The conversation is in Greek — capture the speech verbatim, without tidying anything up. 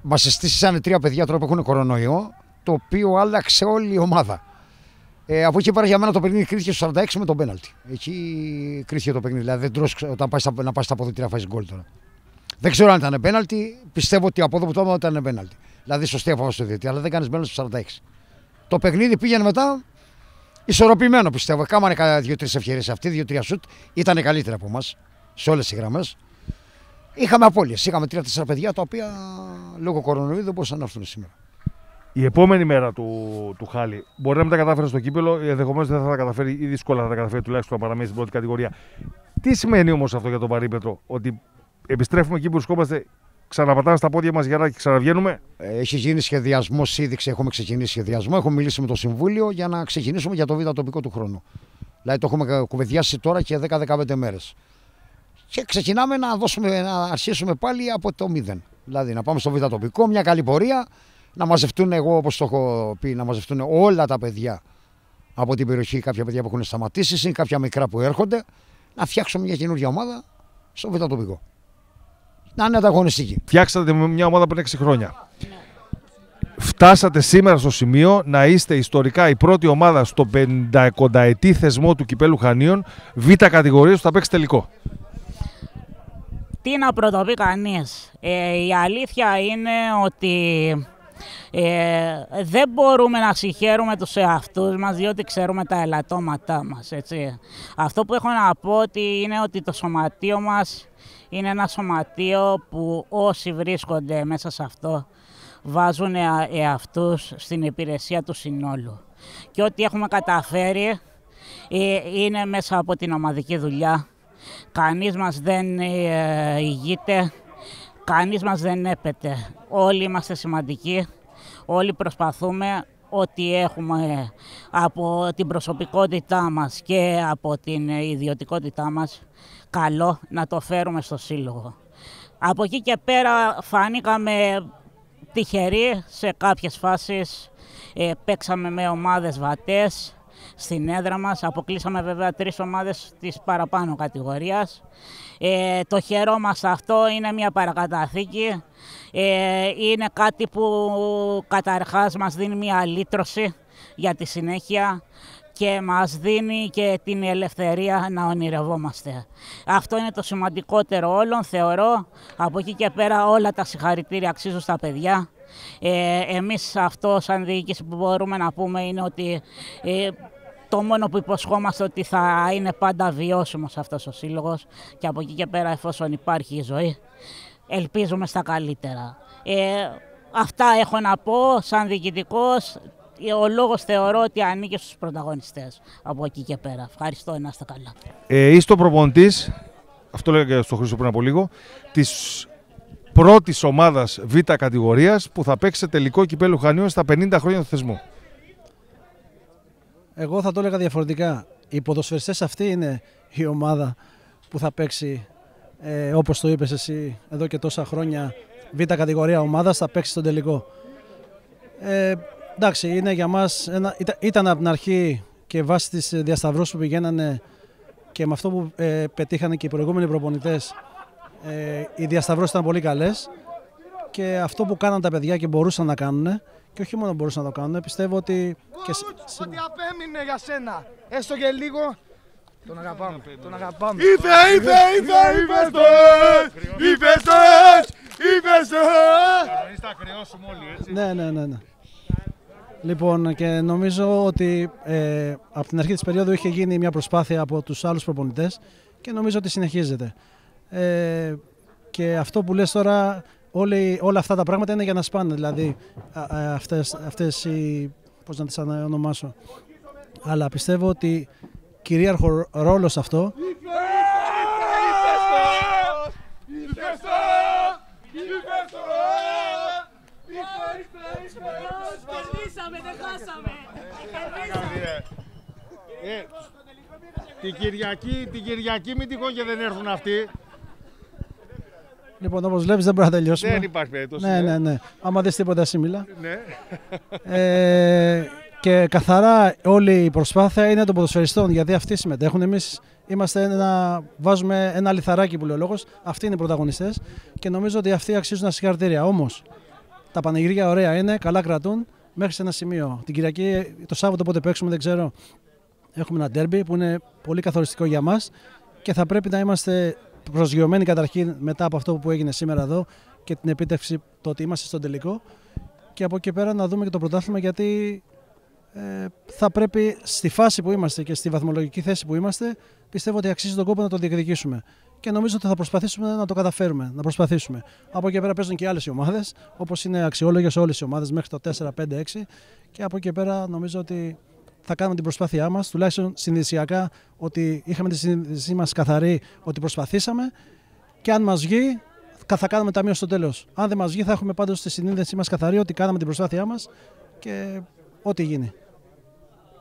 μας συστήσανε τρία παιδιά τώρα που έχουν κορονοϊό, το οποίο άλλαξε όλη η ομάδα. Ε, από εκεί πέρα για μένα το παιχνίδι κρίθηκε στο σαράντα έξι με τον πέναλτι. Εκεί κρίθηκε το παιχνίδι. Δηλαδή δεν τρως όταν πάει στα, να πάει στα αποδητήρια να φάει γκολ τώρα. Δεν ξέρω αν ήταν πέναλτι, πιστεύω ότι από εδώ που το έμαθα ήταν πέναλτι. Δηλαδή σωστή απόφαση στο διαιτητή, αλλά δεν κάνει πέναλτι στο σαράντα έξι. Το παιχνίδι πήγαινε μετά ισορροπημένο πιστεύω. Κάμανε κάνα δύο-τρει ευκαιρίες αυτοί, δύο-τρία σουτ. Ήταν καλύτερα από εμάς σε όλες τις γραμμές. Είχαμε απώλειες. Είχαμε τρία-τέσσερα παιδιά τα οποία λόγω κορονοϊού δεν μπορούσαν να έρθουν σήμερα. Η επόμενη μέρα του, του Χάλη μπορεί να μην τα κατάφερε στο κύπελο, ενδεχομένως δεν θα τα καταφέρει ή δύσκολα θα τα καταφέρει τουλάχιστον να παραμείνει στην πρώτη κατηγορία. Τι σημαίνει όμως αυτό για τον Παρήπετρο, ότι επιστρέφουμε εκεί που βρισκόμαστε, ξαναπατάμε στα πόδια μας για και ξαναβγαίνουμε? Έχει γίνει σχεδιασμός ήδη, έχουμε ξεκινήσει σχεδιασμό. Έχουμε μιλήσει με το Συμβούλιο για να ξεκινήσουμε για το Β' τοπικό του χρόνου. Δηλαδή το έχουμε κουβεντιάσει τώρα και δέκα με δεκαπέντε μέρες. Και ξεκινάμε να, δώσουμε, να αρχίσουμε πάλι από το μηδέν. Δηλαδή να πάμε στο Β' τοπικό, μια καλή πορεία. Να μαζευτούν, εγώ όπως το έχω πει, να μαζευτούν όλα τα παιδιά από την περιοχή, κάποια παιδιά που έχουν σταματήσει, συν κάποια μικρά που έρχονται, να φτιάξουμε μια καινούργια ομάδα στο Β' τοπικό. Να είναι ανταγωνιστική. Φτιάξατε μια ομάδα πριν έξι χρόνια. Φτάσατε σήμερα στο σημείο να είστε ιστορικά η πρώτη ομάδα στο πεντηκονταετή θεσμό του Κυπέλλου Χανίων Β' κατηγορίας που θα παίξει τελικό. Τι να πρωτοπεί κανείς. Ε, η αλήθεια είναι ότι ε, δεν μπορούμε να συγχαίρουμε τους εαυτούς μας διότι ξέρουμε τα ελαττώματά μας. Έτσι. Αυτό που έχω να πω ότι είναι ότι το σωματείο μας είναι ένα σωματείο που όσοι βρίσκονται μέσα σε αυτό βάζουν εαυτούς στην υπηρεσία του συνόλου. Και ό,τι έχουμε καταφέρει είναι μέσα από την ομαδική δουλειά. Κανείς μας δεν ηγείται, κανείς μας δεν έπεται. Όλοι είμαστε σημαντικοί, όλοι προσπαθούμε ό,τι έχουμε από την προσωπικότητά μας και από την ιδιωτικότητά μας καλό να το φέρουμε στο σύλλογο. Από εκεί και πέρα φανήκαμε τυχεροί σε κάποιες φάσεις, ε, παίξαμε με ομάδες βατές στην έδρα μας, αποκλείσαμε βέβαια τρεις ομάδες της παραπάνω κατηγορίας. Ε, το χαιρόμαστε αυτό, είναι μια παρακαταθήκη, ε, είναι κάτι που καταρχάς μας δίνει μια λύτρωση για τη συνέχεια και μας δίνει και την ελευθερία να ονειρευόμαστε. Αυτό είναι το σημαντικότερο όλων, θεωρώ. Από εκεί και πέρα όλα τα συγχαρητήρια αξίζουν στα παιδιά. Ε, εμείς αυτό σαν διοίκηση που μπορούμε να πούμε είναι ότι ε, το μόνο που υποσχόμαστε ότι θα είναι πάντα βιώσιμος αυτός ο σύλλογος και από εκεί και πέρα εφόσον υπάρχει η ζωή ελπίζουμε στα καλύτερα. Ε, αυτά έχω να πω σαν διοικητικός. Ο λόγος θεωρώ ότι ανήκει στους πρωταγωνιστές από εκεί και πέρα. Ευχαριστώ, να είστε καλά. Ε, είστε ο προπονητής, αυτό λέγα και στο Χρήστο πριν από λίγο, της πρώτης ομάδας Β' κατηγορίας που θα παίξει σε τελικό Κυπέλλου Χανίων στα πενήντα χρόνια του θεσμού. Εγώ θα το έλεγα διαφορετικά. Οι ποδοσφαιριστές αυτή είναι η ομάδα που θα παίξει, ε, όπως το είπες εσύ, εδώ και τόσα χρόνια Β' κατηγορία ομάδας θα παίξει στον τελικό. Ε, εντάξει, είναι για μας, ένα, ήταν, ήταν από την αρχή και βάσει τις διασταυρώσεις που πηγαίνανε και με αυτό που ε, πετύχανε και οι προηγούμενοι προπονητές, ε, οι διασταυρώσεις ήταν πολύ καλές και αυτό που κάναν τα παιδιά και μπορούσαν να κάνουν και όχι μόνο μπορούσαν να το κάνουν, πιστεύω ότι... Και... Ότι απέμεινε για σένα, έστω και λίγο. Τον αγαπάμε, τον αγαπάμε. Ήθε, ήθε, ήθε, είπες το, είπες το, είπες το. Κανονίς θα κρυώσουμε όλοι, έτσι. Ναι, ναι, ναι, ναι. Λοιπόν, και νομίζω ότι ε, από την αρχή της περίοδου είχε γίνει μια προσπάθεια από τους άλλους προπονητές και νομίζω ότι συνεχίζεται. Ε, και αυτό που λες τώρα, όλοι, όλα αυτά τα πράγματα είναι για να σπάνε, δηλαδή α, α, αυτές, αυτές οι, πώς να τις ονομάσω. Αλλά πιστεύω ότι κυρίαρχο ρόλο σε αυτό Κερδίσαμε, δεν χάσαμε. Την Κυριακή, την Κυριακή μην τυχόν και δεν έρθουν αυτοί. Λοιπόν, όπως βλέπεις δεν μπορεί να τελειώσουμε. Δεν υπάρχει περίπτωση. Ναι, ναι, ναι. Άμα δεις τίποτα εσύ μιλά. Ναι. Ε, και καθαρά όλη η προσπάθεια είναι των ποδοσφαιριστών, γιατί αυτοί συμμετέχουν. Εμείς είμαστε ένα, βάζουμε ένα λιθαράκι που λέει ο λόγος. Αυτοί είναι οι πρωταγωνιστές και νομίζω ότι αυτοί αξίζουν τα συγχαρητήρια. Όμως, Τα πανηγύρια ωραία είναι, καλά κρατούν μέχρι σε ένα σημείο. Την Κυριακή, το Σάββατο πότε παίξουμε δεν ξέρω, έχουμε ένα ντέρμπι που είναι πολύ καθοριστικό για μας και θα πρέπει να είμαστε προσγειωμένοι καταρχήν μετά από αυτό που έγινε σήμερα εδώ και την επίτευξη το ότι είμαστε στον τελικό και από εκεί πέρα να δούμε και το πρωτάθλημα γιατί ε, θα πρέπει στη φάση που είμαστε και στη βαθμολογική θέση που είμαστε πιστεύω ότι αξίζει τον κόπο να το διεκδικήσουμε. Και νομίζω ότι θα προσπαθήσουμε να το καταφέρουμε. Να προσπαθήσουμε. Από εκεί πέρα παίζουν και άλλες ομάδες, όπως είναι αξιόλογες όλες οι ομάδες μέχρι το τέσσερα πέντε έξι. Και από εκεί πέρα νομίζω ότι θα κάνουμε την προσπάθειά μας, τουλάχιστον συνειδησιακά ότι είχαμε τη συνείδησή μας καθαρή, ότι προσπαθήσαμε. Και αν μας βγει, θα κάνουμε ταμείο στο τέλος. Αν δεν μας βγει, θα έχουμε πάντως τη συνείδησή μας καθαρή ότι κάναμε την προσπάθειά μας και ό,τι γίνει.